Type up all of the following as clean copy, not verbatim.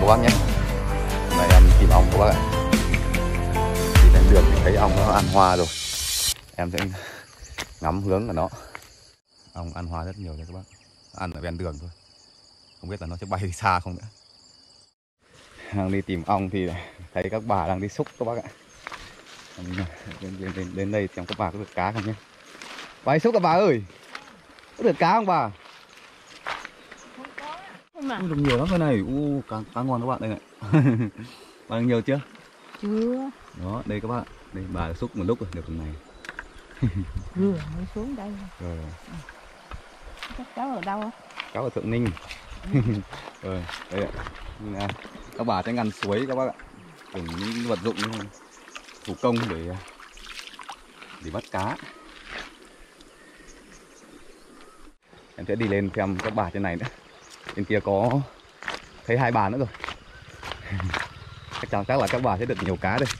bác nhé. Hôm nay em tìm ong các bác ạ. Đi lên đường thì thấy ong nó ăn hoa rồi. Em sẽ ngắm hướng của nó. Ong ăn hoa rất nhiều đấy các bác. Ăn ở ven đường thôi. Không biết là nó sẽ bay đi xa không nữa. Đang đi tìm ong thì thấy các bà đang đi xúc các bác ạ. Đến đây xem các bà có được cá không nhé. Bà đi xúc các bà ơi. Có được cá không bà? Được nhiều lắm cái này. Cá ngon các bạn đây này. Bà được nhiều chưa? Chưa. Đó, đây các bạn. Đây bà xúc một lúc rồi, được phần này. Vừa mới xuống đây. Rồi. Các cháu ở đâu? Cháu ở Thượng Ninh. Rồi, đây ạ. Các bà sẽ ngăn suối các bác ạ. Dùng những vật dụng thủ công để bắt cá. Em sẽ đi lên xem các bà trên này nữa. Bên kia có thấy 2 bà nữa rồi. Chắc là các bà sẽ được nhiều cá đây.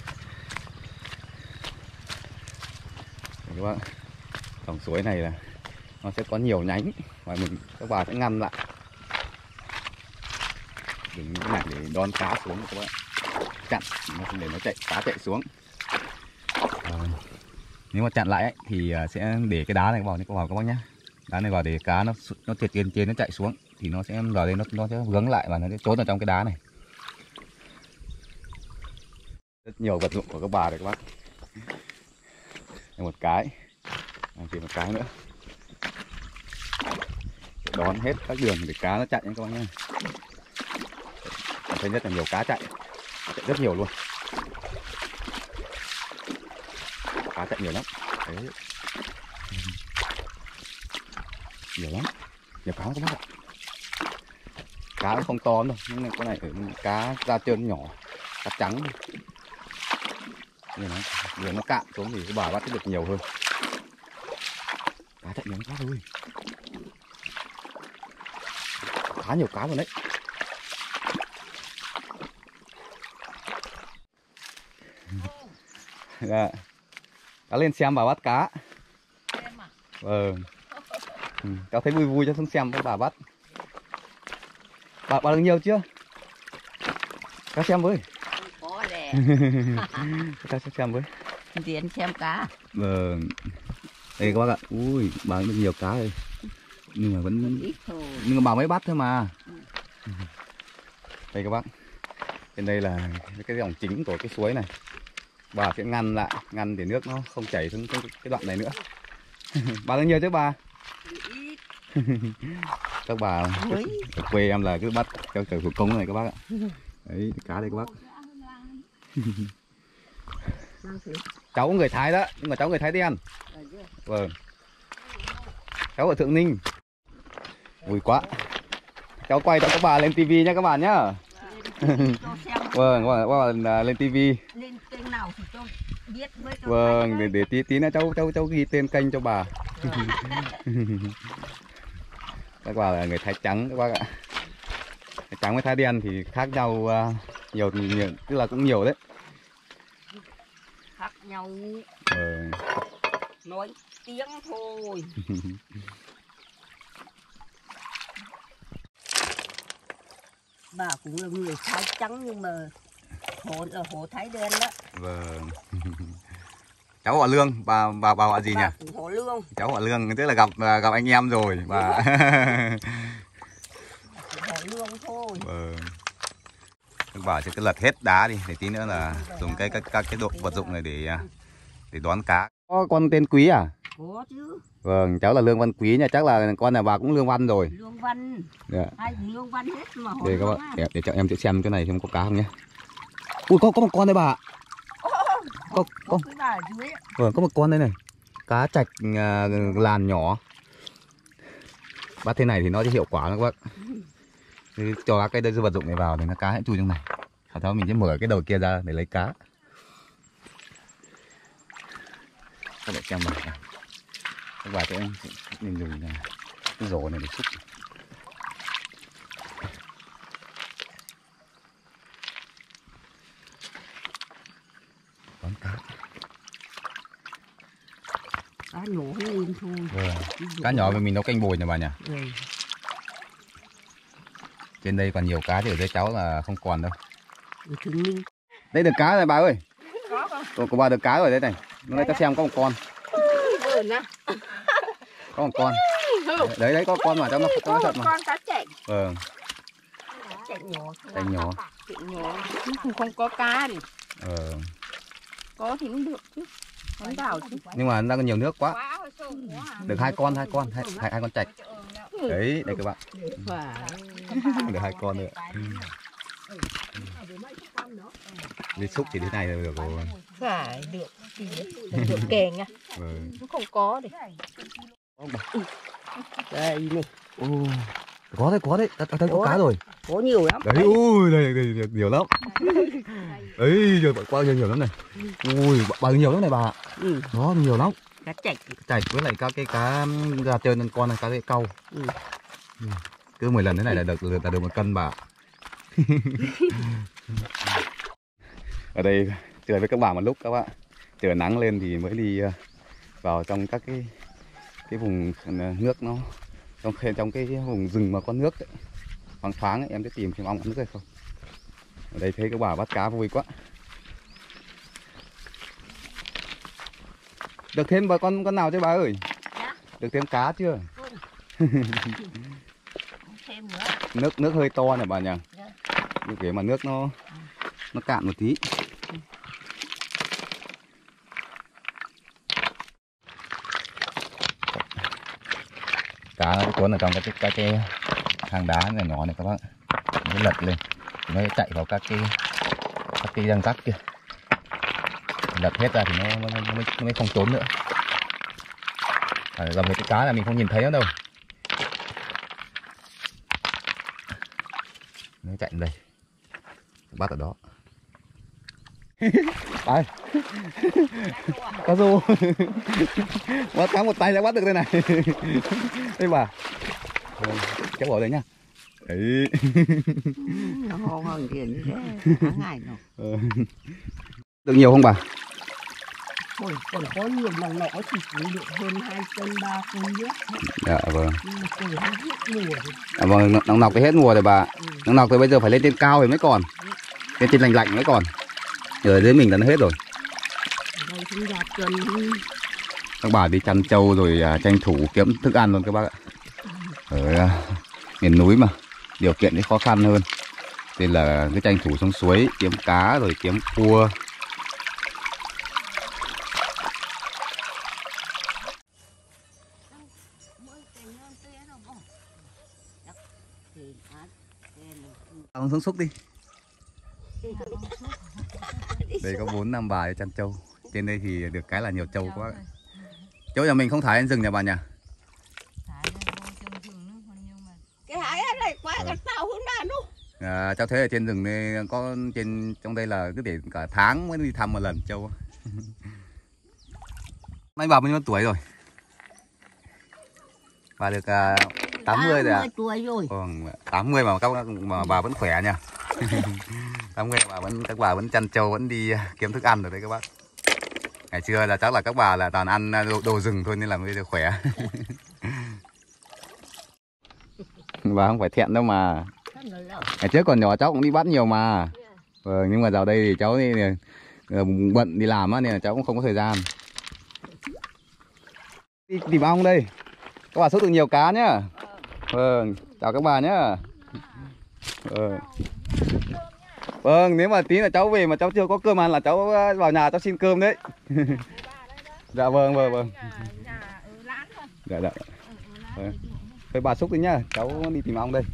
Các bạn, dòng suối này là nó sẽ có nhiều nhánh và các bà sẽ ngăn lại đừng cái này để đón cá xuống các bạn, chặn để nó cá chạy xuống. Nếu mà chặn lại ấy, thì sẽ để cái đá này vào các bác nhé. Đá này vào để cá nó trượt trên nó chạy xuống thì nó sẽ vào đây nó sẽ vướng lại và nó sẽ trốn ở trong cái đá này. Rất nhiều vật dụng của các bà này các bác. Một cái, tìm một cái nữa. Đón hết các đường để cá nó chạy nha các bác nhé. Thấy nhất là nhiều cá chạy rất nhiều luôn. Cá chạy nhiều lắm. Đấy. Nhiều lắm, nhiều cá các bác ạ. Cá nó không to đâu, nhưng con này cá da trơn nhỏ, cá trắng. Nhưng nó cạn xuống thì cái bà bắt được nhiều hơn. Cá chạy nhiều quá thôi. Khá nhiều cá luôn đấy. Cháu lên xem bà bắt cá. Vâng. Cháu thấy vui vui cho xuống xem các bà bắt. Bà được nhiều chưa? Cháu xem với. Có nè. Cháu xem với. Tiến xem cá. Vâng. Đây các bác ạ. Ui, bà được nhiều cá rồi. Nhưng mà vẫn ít thôi. Nhưng mà bà mới bắt thôi mà. Đây các bác. Trên đây là cái dòng chính của cái suối này. Bà sẽ ngăn lại, ngăn để nước nó không chảy xuống cái đoạn này nữa. Bà được nhiều chứ bà? Các bà ở quê em là cứ bắt theo kiểu thủ công này các bác ạ. Đấy, cá đây các bác. Cháu người Thái đó, nhưng mà cháu người Thái Đen. Vâng. Cháu ở Thượng Ninh. Vui quá. Cháu quay cho các bà lên tivi nhé các bạn nhá. Vâng, các bạn lên tivi. Lên kênh nào thì tôi biết với tôi. Vâng, để tí nữa cháu ghi tên kênh cho bà. Các bà là người Thái trắng các bác ạ. Thái trắng với Thái đen thì khác nhau nhiều, tức là cũng nhiều đấy. Khác nhau. Vâng. Nói tiếng thôi. Bà cũng là người Thái trắng nhưng mà hồ Thái đen đó. Vâng. Cháu họ Lương, bà họ gì nhỉ? Họ Lương. Cháu họ Lương, tức là gặp anh em rồi bà. Họ Lương thôi. Vâng. Các bà sẽ cứ lật hết đá đi để tí nữa là dùng các cái vật dụng này để đón cá. Có con tên Quý à? Có chứ. Vâng, cháu là Lương Văn Quý nha, chắc là con nhà bà cũng Lương Văn rồi. Lương Văn. Dạ. Hai Lương Văn hết mà. Đây các bạn, để cho em sẽ xem cái này xem có cá không nhé. Ui, có một con đây bà. Có cái bà ở dưới. Vâng, có một con đây này. Cá trạch làn nhỏ. Bắt thế này thì nó sẽ hiệu quả lắm các bác. Cho các cái vật dụng này vào thì nó cá sẽ chui trong này. Sau đó mình sẽ mở cái đầu kia ra để lấy cá. Các bạn xem vào. Các bạn sẽ nên dùng cái rổ này để xúc. Đón cá. Cá nhỏ lên thôi. Cá nhỏ mà mình nấu canh bồi nha bà nhỉ? Ừ. Trên đây còn nhiều cá thì ở dưới cháu là không còn đâu. Chứng minh. Đây được cá rồi bà ơi. Có không? Của bà được cá rồi đấy này. Nó đây ta xem có một con. Có một con. Đấy có con mà cho nó thật mà. Con cá chạy. Vâng. Chạy nhỏ. Chạy nhỏ. Chạy nhỏ. Không có cá thì. Có thì cũng được chứ. Không đảo chứ. Nhưng mà đang có nhiều nước quá. Được hai con chạch. Đấy, đây các bạn. Được hai con nữa. Đi xúc thì thế này là được rồi. Phải được. Được kề nha. Nó không có đi. Đây này. Có đấy, ta thấy có cá rồi. Có nhiều lắm. Đấy, ui, đây nhiều lắm. Ấy, giờ bao nhiêu nhiều lắm này. Ui, bao nhiêu nhiều lắm này bà. Nó nhiều lắm. Cá chạch. Chạch với lại các cái cá gà trơn con này, cá cái cau. Cứ 10 lần thế này là được 1 cân bà. Ở đây chơi với các bạn một lúc các bạn. Chờ nắng lên thì mới đi vào trong các cái vùng nước nó trong cái vùng rừng mà có nước ấy. Thoáng thoáng ấy, em sẽ tìm ong ăn nước hay không. Ở đây thấy các bà bắt cá vui quá. Được thêm bà con nào chứ bà ơi? Được thêm cá chưa? Thêm nữa. Nước hơi to này bà nhỉ? Như kiểu mà nước nó cạn một tí. Cá nó cuốn ở trong cái hang đá này nhỏ này các bác. Nó lật lên, nó chạy vào các cái răng rắc kia. Lật hết ra thì nó mới không trốn nữa. Dòng cái cá là mình không nhìn thấy nó đâu. Nó chạy lên đây. Bắt ở đó. Đây. Cá rô. Bắt cá một tay đã bắt được đây này. Đây bà. Cháu bỏ đây nhá. Đấy. Nó ngon hơn tiền như thế. Tháng ngày rồi. Được nhiều không bà? Ôi, còn có nhiều mà nó chỉ được hơn 2 cân 3 cân nước. Dạ vâng. Nhưng mà từ hết mùa. Vâng, nóng nọc cái hết mùa rồi bà. Nóng nọc thì bây giờ phải lên trên cao thì mới còn. Lên trên lạnh lạnh mới còn. Ở dưới mình là nó hết rồi. Đây cũng ra cân. Các bà đi chăn trâu rồi tranh thủ kiếm thức ăn luôn các bác ạ. Ở miền núi mà điều kiện thì khó khăn hơn. Nên là cứ tranh thủ xuống suối kiếm cá rồi kiếm cua. Ông xuống xúc đi. Đây có 4-5 bà đi chăn trâu. Trên đây thì được cái là nhiều trâu quá. Chỗ nhà mình không thả lên rừng nhà bà nhỉ? Cái hái này quá cả tao hơn đàn luôn. Cháu thấy ở trên rừng này có trong đây là cứ để cả tháng mới đi thăm một lần trâu. Mấy bà bao nhiêu tuổi rồi? Bà được 80 rồi ạ. 80 tuổi rồi. 80 mà bà vẫn khỏe nha. 80 các bà vẫn chăn trâu, vẫn đi kiếm thức ăn rồi đấy các bác. Ngày xưa là chắc là các bà là toàn ăn đồ rừng thôi nên là bây giờ khỏe. Bà không phải thẹn đâu mà. Ngày trước còn nhỏ cháu cũng đi bắt nhiều mà. Nhưng mà vào đây thì cháu thì bận đi làm á nên là cháu cũng không có thời gian. Đi tìm ong đây. Các bà xúc được nhiều cá nhá. Vâng, chào các bà nhá. Vâng, nếu mà tí là cháu về mà cháu chưa có cơm ăn là cháu vào nhà cháu xin cơm đấy. Dạ vâng. Dạ. Thôi bà xúc đi nhá, cháu đi tìm ong đây.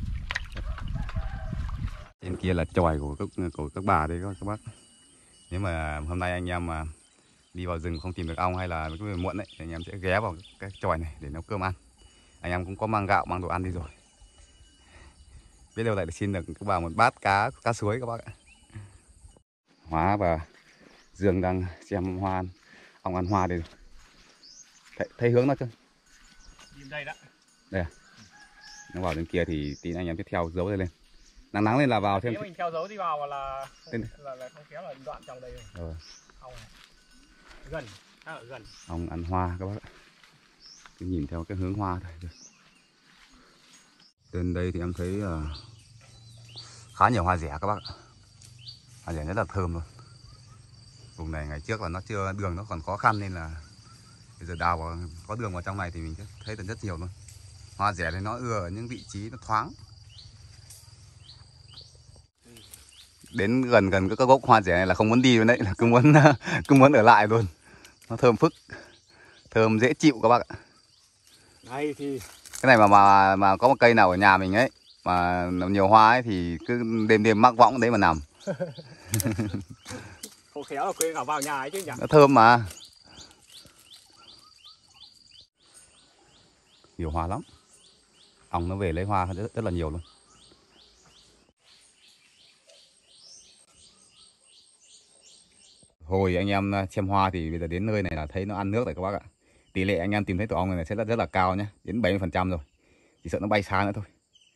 Trên kia là chòi của các bà đây các bác. Nếu mà hôm nay anh em mà đi vào rừng không tìm được ong hay là cái muộn đấy thì anh em sẽ ghé vào cái chòi này để nấu cơm ăn. Anh em cũng có mang gạo, mang đồ ăn đi rồi. Biết đâu lại được xin được các bà một bát cá suối các bác ạ. Hóa và Dương đang xem ong ăn hoa đây rồi. Thấy hướng nó chưa? Đây đó. Đây à? Nó vào bên kia thì tí anh em tiếp theo dấu đây lên. Nắng lên là vào thêm. Nếu mình theo dấu đi vào là không kéo là đoạn trong đây rồi. Ong này. Gần, ở gần. Ong ăn hoa các bác ạ. Cứ nhìn theo cái hướng hoa thôi. Trên đây thì em thấy Khá nhiều hoa rẻ các bác ạ. Hoa rẻ rất là thơm luôn. Vùng này ngày trước là nó chưa, đường nó còn khó khăn nên là bây giờ đào vào, có đường vào trong này thì mình thấy được rất nhiều luôn. Hoa rẻ thì nó ưa ở những vị trí nó thoáng. Đến gần các gốc hoa rẻ này là không muốn đi luôn đấy, là cứ muốn ở lại luôn. Nó thơm phức, thơm dễ chịu các bác ạ. Đây thì Cái này mà có một cây nào ở nhà mình ấy mà nhiều hoa ấy thì cứ đêm mắc võng đấy mà nằm. không khéo là quên cả vào nhà ấy chứ nhỉ. Nó thơm mà. Nhiều hoa lắm. Ong nó về lấy hoa rất là nhiều luôn. Hồi anh em xem hoa thì bây giờ đến nơi này là thấy nó ăn nước rồi các bác ạ. Tỷ lệ anh em tìm thấy tổ ong này sẽ rất là cao nhé, đến 70% rồi. Chỉ sợ nó bay xa nữa thôi.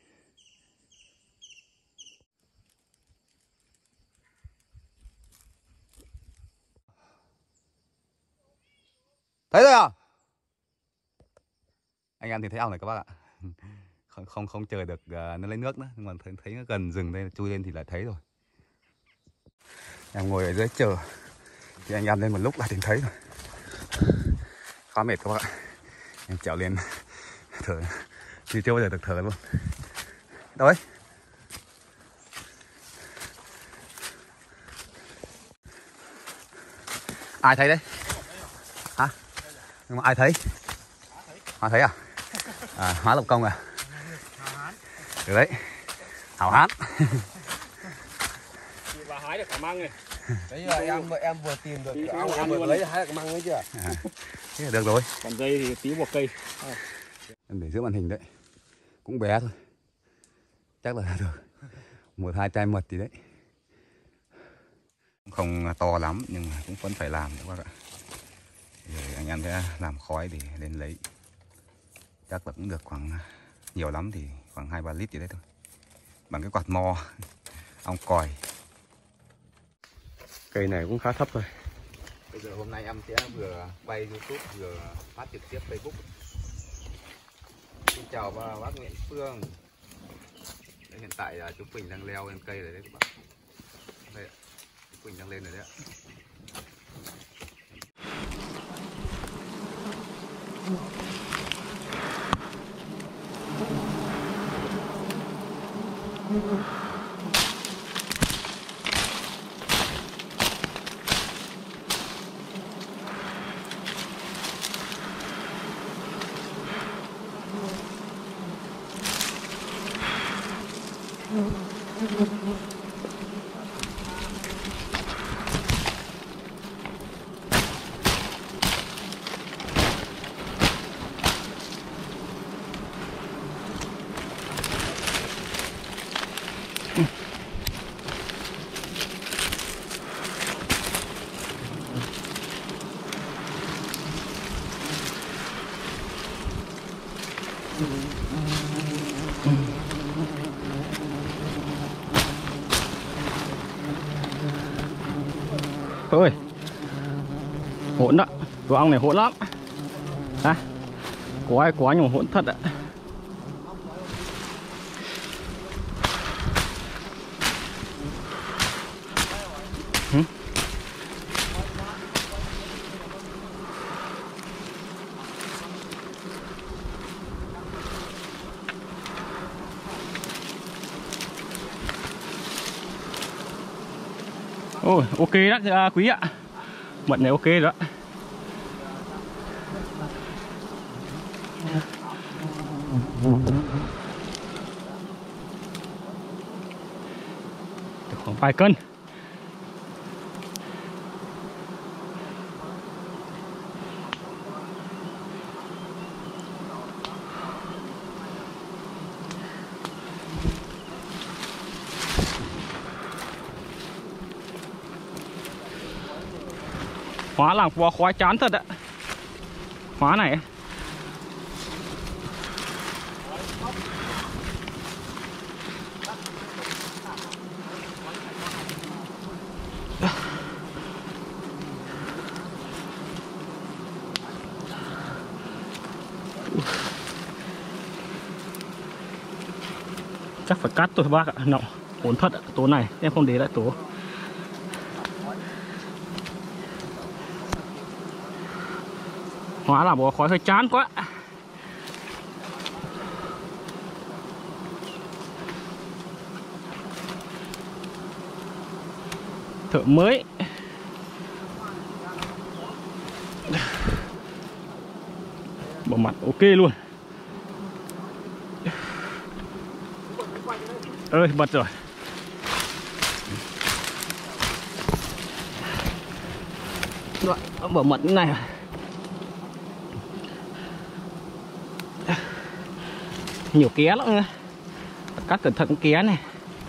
Thấy rồi à? Anh em thì thấy ong này các bác ạ. Không chờ được nó lấy nước nữa, nhưng mà thấy nó gần rừng đây chui lên thì lại thấy rồi. Em ngồi ở dưới chờ thì anh em lên một lúc là tìm thấy rồi. Khá mệt các bác ạ. Em trèo lên thở chứ chưa bao giờ được thở luôn. Đâu ấy? Ai thấy đấy? Hả? Nhưng mà ai thấy? Hóa thấy à? Hóa Lập Công à? Được đấy. Hảo hán. Và hái được cả măng này. Đấy là em vừa tìm được cái em vừa lấy hái được cái măng ấy chưa? Thế là được rồi. Còn dây thì tí một cây. Em để giữa màn hình đấy. Cũng bé thôi. Chắc là được 1-2 chai mật thì đấy. Không to lắm nhưng mà cũng vẫn phải làm các bác ạ. Rồi anh em sẽ làm khói để lên lấy. Chắc là cũng được khoảng, nhiều lắm thì khoảng 2-3 lít gì đấy thôi. Bằng cái quạt mo ong còi. Cây này cũng khá thấp rồi. Bây giờ hôm nay em sẽ vừa bay YouTube vừa phát trực tiếp Facebook. Xin chào bác Nguyễn Phương. Đây, hiện tại là chú Quỳnh đang leo lên cây rồi đấy các bạn. Đây, chú Quỳnh đang lên rồi đấy ạ. Ôi, hỗn đó, tổ ong này hỗn lắm. À, có ai quá nhưng mà hỗn thật ạ. Ôi, ok đó quý ạ. Mận này ok rồi đó. Được khoảng vài cân. Hóa làng qua khoái chán thật ạ. Hóa này chắc phải cắt thôi bác ạ. Nọ Ổn thật tố này em không để lại tố. Hóa là bỏ khói hơi chán quá. Thợ mới. Bỏ mặt ok luôn. Ơi bật rồi. Rồi, bỏ mật như này. Nhiều ké lắm nữa. Cắt cẩn thận ké này.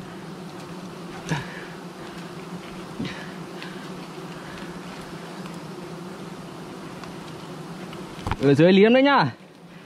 Ở dưới liếm đấy nhá.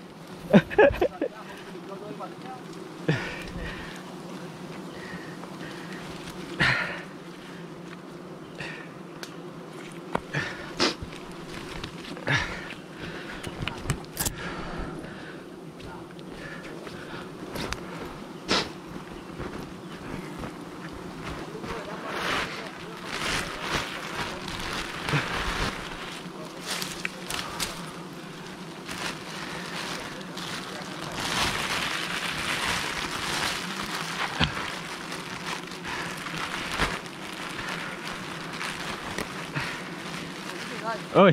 Ơi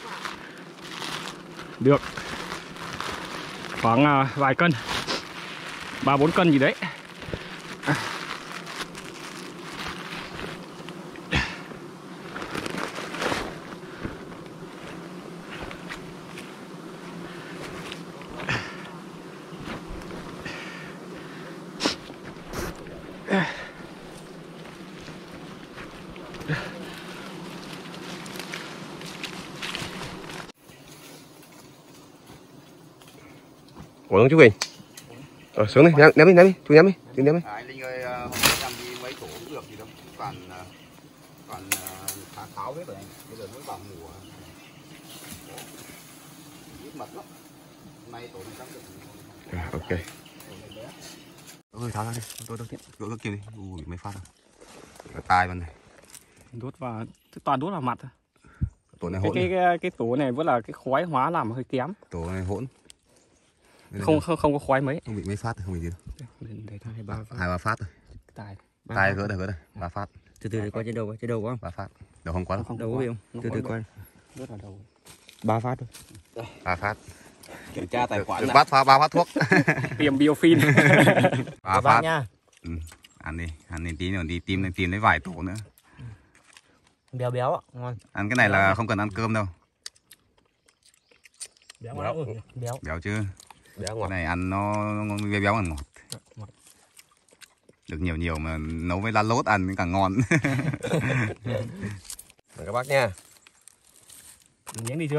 được khoảng vài cân, 3-4 cân gì đấy. Ủa không chú Quỳnh? Xuống đi, ném đi, chú ném đi, ném đi. Anh Linh ơi, hôm nay làm đi mấy tổ cũng được gì đâu, toàn tháo hết rồi anh, bây giờ mới vào mùa, ít mật lắm, nay tổ chắc được. Ok. Ơi tháo ra đi, tôi gỡ kia đi, ui mấy phát rồi, tai bên này. Đốt vào, toàn đốt vào mặt thôi. Tổ này hỗn. Cái tổ này vẫn là cái khói hóa làm hơi kém. Tổ này hỗn. Không có khói mấy. Không bị mấy phát, không bị gì đâu. Đây thôi 2-3 phát rồi. Tai gỡ được 3 phát. Từ từ để qua trên đầu quá. 3 phát. Đầu không quá đâu. Đầu có bị không? Từ từ coi. Rất là đầu. 3 phát thôi. 3 phát. Kiểm tra tài khoản. Được 3 phát thuốc. Tiêm biofin. 3 phát nha. Ừ. Ăn đi tí nữa đi tìm lấy vài tổ nữa. Béo béo ạ, ngon. Ăn cái này là không cần ăn cơm đâu. Béo Chứ. Béo ngọt. Cái này ăn nó béo ngọt. Được nhiều mà nấu với lá lốt ăn càng ngon. Các bác nha. Miếng đi chưa?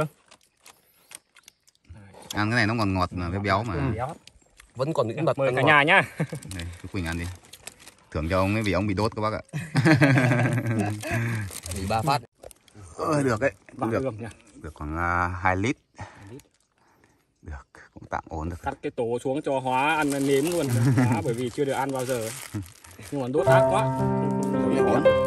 Ăn cái này nó còn ngọt với béo mà. Béo. Vẫn còn những mật. Mời cả nhà nhá. Đây, chú Quỳnh ăn đi. Thưởng cho ông ấy vì ông bị đốt các bác ạ. Thì 3 phát. Được đấy. Nha. Được khoảng 2 lít. Được, cũng tạm ổn được. Cắt cái tổ xuống cho hóa ăn nếm luôn. Hóa bởi vì chưa được ăn bao giờ. Nhưng mà đốt ác quá. Ổn.